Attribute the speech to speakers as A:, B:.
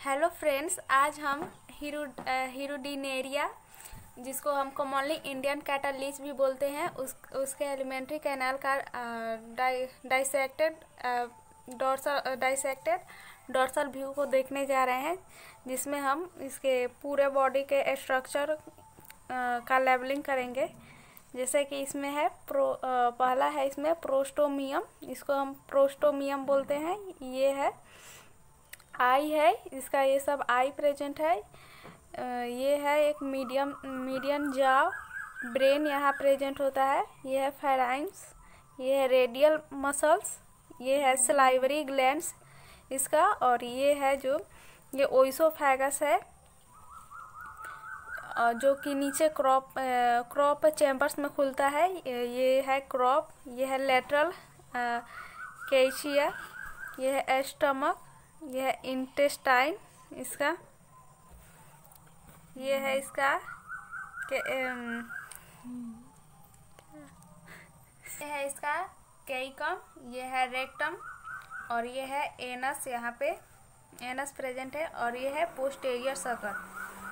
A: Hello friends, आज हम Hirudinaria, जिसको हम कॉमनली इंडियन कैटल लीच भी बोलते हैं, उसके एलिमेंट्री कैनाल का डाइसेक्टेड डोर्सल व्यू को देखने जा रहे हैं, जिसमें हम इसके पूरे बॉडी के स्ट्रक्चर का लेवलिंग करेंगे। जैसे कि इसमें है पहला है इसमें प्रोस्टोमियम, इसको हम प्रोस्टोमियम बोलते हैं। ये है आई है, इसका ये सब आई प्रेजेंट है। ये है एक मीडियम जाव, ब्रेन यहाँ प्रेजेंट होता है। ये है फेराइन्स, ये है रेडियल मसल्स, ये है सलाइवरी ग्लैंड्स इसका, और ये है जो ये ओइसोफेगस है, जो कि नीचे क्रॉप चैम्बर्स में खुलता है। ये है क्रॉप, ये है लेटरल कैचिया, ये है एस्टमक, ये है इंटेस्टाइन इसका, ये है इसका ये है इसका केइकम, ये है रेक्टम, और ये है एनस, यहाँ पे एनस प्रेजेंट है, और ये है पोस्टेरियर सर्कल।